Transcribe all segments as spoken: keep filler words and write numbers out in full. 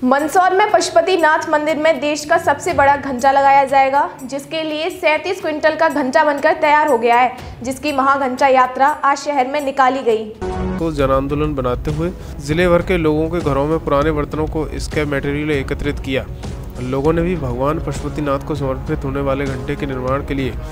मंदसौर में पशुपतिनाथ मंदिर में देश का सबसे बड़ा घंटा लगाया जाएगा, जिसके लिए सैंतीस क्विंटल का घंटा बनकर तैयार हो गया है, जिसकी महाघंटा यात्रा आज शहर में निकाली गई। तो जन आंदोलन बनाते हुए जिले भर के लोगों के घरों में पुराने बर्तनों को स्क्रैप मटेरियल एकत्रित किया। लोगों ने भी भगवान पशुपतिनाथ को समर्पित होने वाले घंटे के निर्माण के लिए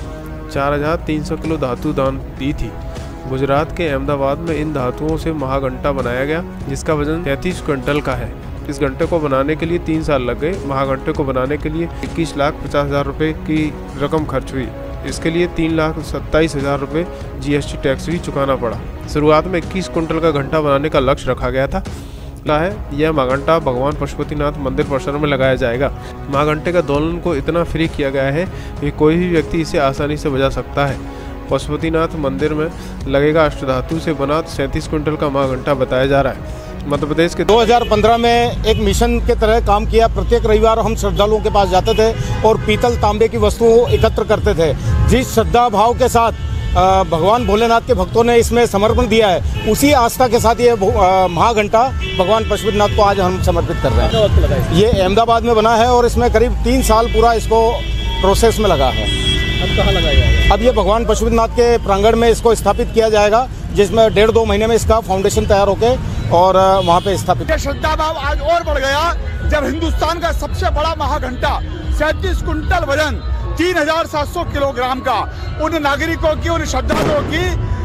चार हजार तीन सौ किलो धातु दान दी थी। गुजरात के अहमदाबाद में इन धातुओं से महाघंटा बनाया गया, जिसका वजन तैंतीस क्विंटल का है। इस घंटे को बनाने के लिए तीन साल लग गए। महाघंटे को बनाने के लिए इक्कीस लाख पचास हजार रुपये की रकम खर्च हुई। इसके लिए तीन लाख सत्ताईस हजार रुपये जीएसटी टैक्स भी चुकाना पड़ा। शुरुआत में इक्कीस कुंटल का घंटा बनाने का लक्ष्य रखा गया था है यह महाघंटा भगवान पशुपतिनाथ मंदिर परिसर में लगाया जाएगा। महाघंटे का दोलन को इतना फ्री किया गया है कि कोई भी व्यक्ति इसे आसानी से बजा सकता है। पशुपतिनाथ मंदिर में लगेगा अष्टधातु से बना सैंतीस क्विंटल का महाघंटा बताया जा रहा है। मध्य प्रदेश के दो हज़ार पंद्रह में एक मिशन के तरह काम किया। प्रत्येक रविवार हम श्रद्धालुओं के पास जाते थे और पीतल तांबे की वस्तुओं एकत्र करते थे। जिस श्रद्धा भाव के साथ भगवान भोलेनाथ के भक्तों ने इसमें समर्पण दिया है, उसी आस्था के साथ ये महाघंटा भगवान पशुपतिनाथ को आज हम समर्पित कर रहे हैं। ये अहमदाबाद में बना है और इसमें करीब तीन साल पूरा इसको प्रोसेस में लगा है। अब कहाँ लगाया जाएगा? अब ये भगवान पशुपतिनाथ के प्रांगण में इसको स्थापित किया जाएगा, जिसमें डेढ़ दो महीने में इसका फाउंडेशन तैयार होके और वहाँ पे स्थापित। श्रद्धा भाव आज और बढ़ गया जब हिंदुस्तान का सबसे बड़ा महाघंटा सैंतीस कुंटल वजन तीन हजार सात सौ किलोग्राम का उन नागरिकों की, उन श्रद्धालुओं की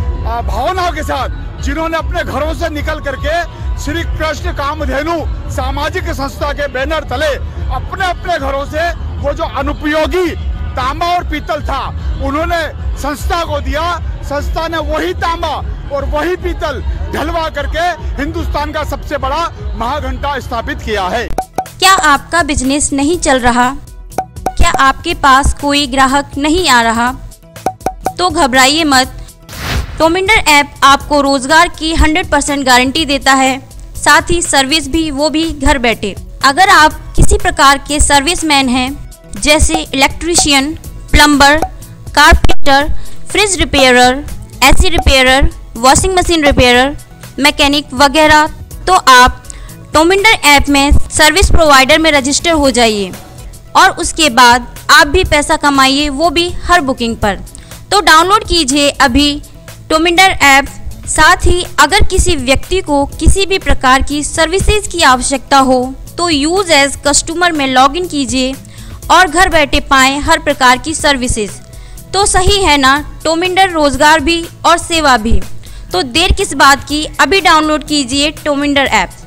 भावनाओं के साथ, जिन्होंने अपने घरों से निकल करके श्री कृष्ण कामधेनु सामाजिक संस्था के बैनर तले अपने अपने घरों से वो जो अनुपयोगी तांबा और पीतल था उन्होंने संस्था को दिया। संस्था ने वही तांबा और वही पीतल ढलवा करके हिंदुस्तान का सबसे बड़ा महाघंटा स्थापित किया है। क्या आपका बिजनेस नहीं चल रहा? क्या आपके पास कोई ग्राहक नहीं आ रहा? तो घबराइए मत। टोमिंडर ऐप आपको रोजगार की सौ परसेंट गारंटी देता है, साथ ही सर्विस भी, वो भी घर बैठे। अगर आप किसी प्रकार के सर्विसमैन हैं, जैसे electrician, plumber, carpenter, fridge repairer, AC repairer, washing machine repairer, mechanic वगैरह, तो आप टोमिंडर ऐप में सर्विस प्रोवाइडर में रजिस्टर हो जाइए और उसके बाद आप भी पैसा कमाइए, वो भी हर बुकिंग पर। तो डाउनलोड कीजिए अभी टोमिंडर ऐप। साथ ही अगर किसी व्यक्ति को किसी भी प्रकार की सर्विसेज की आवश्यकता हो तो यूज एज कस्टमर में लॉगिन कीजिए और घर बैठे पाएं हर प्रकार की सर्विसेज। तो सही है ना? टोमिंडर रोजगार भी और सेवा भी। तो देर किस बात की, अभी डाउनलोड कीजिए टोमिंडर ऐप।